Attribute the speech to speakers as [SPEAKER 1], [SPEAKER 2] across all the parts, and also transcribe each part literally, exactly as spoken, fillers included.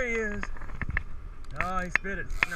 [SPEAKER 1] he is. Oh, he spit it. No.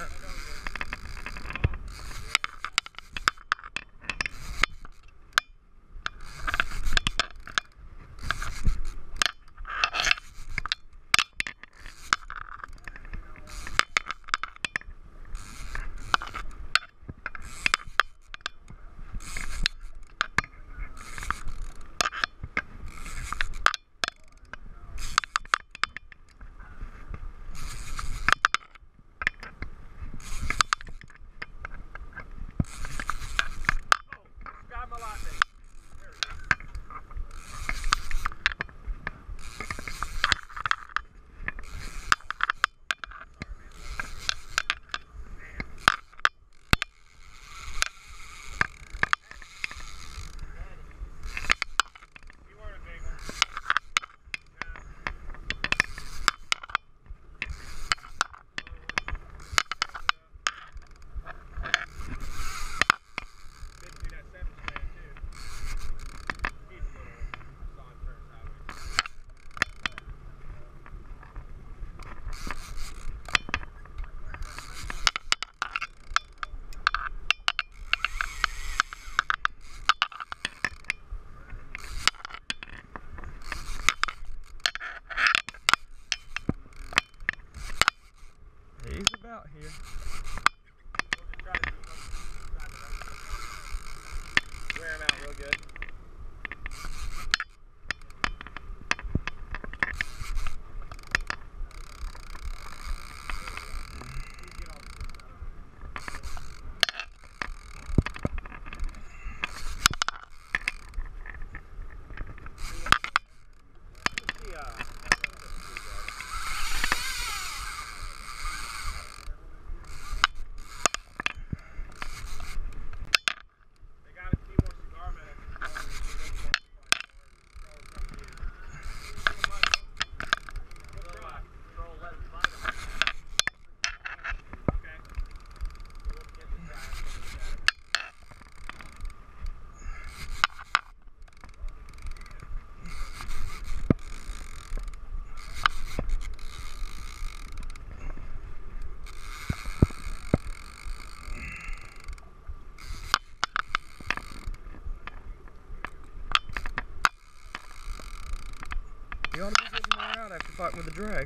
[SPEAKER 1] Out here. We'll just try to wear him out real good. You ought to be getting more out after fighting with the drag.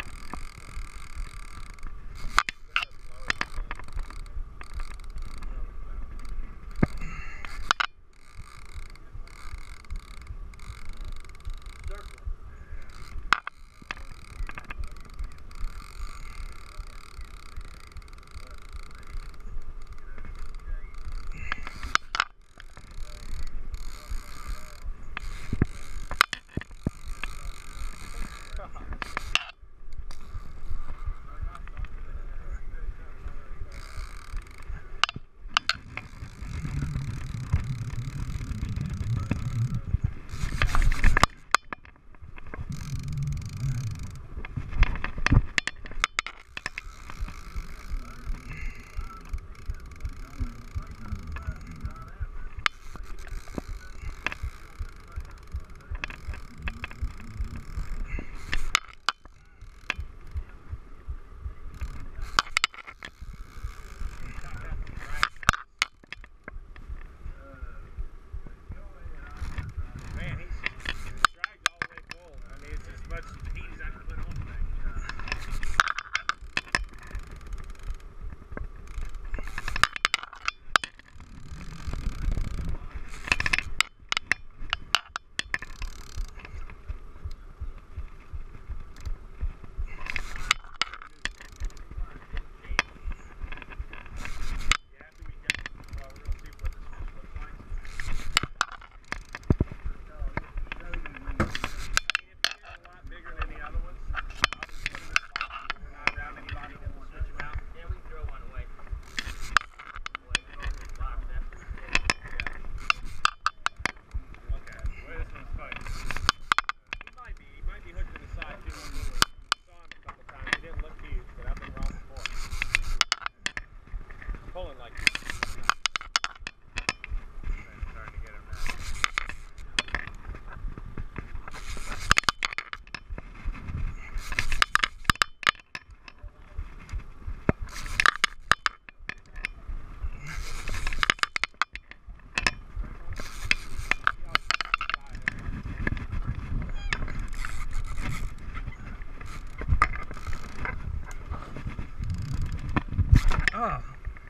[SPEAKER 1] Oh.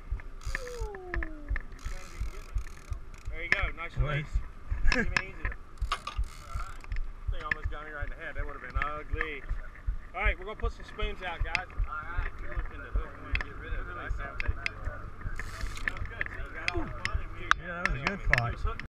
[SPEAKER 2] There you go, nice release. Even easier. Thing almost got me right in the head. That would have been ugly. All right, we're gonna put some spoons out, guys. All right. You're looking to hook and get rid of it. Sounds good. So you got all the fun and we.
[SPEAKER 1] Yeah, that was a good fight.